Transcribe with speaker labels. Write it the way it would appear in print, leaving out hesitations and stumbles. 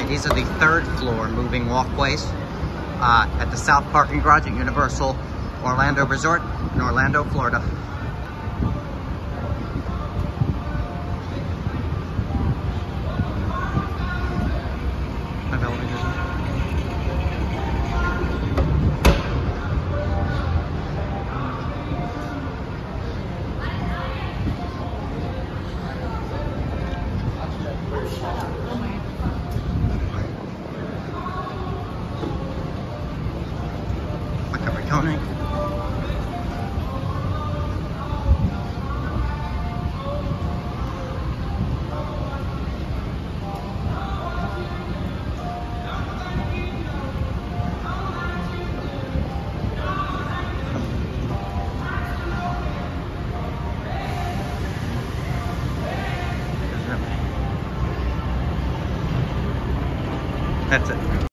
Speaker 1: These are the third floor moving walkways at the South Parking Garage at Universal Orlando Resort in Orlando, Florida. Tony. That's it.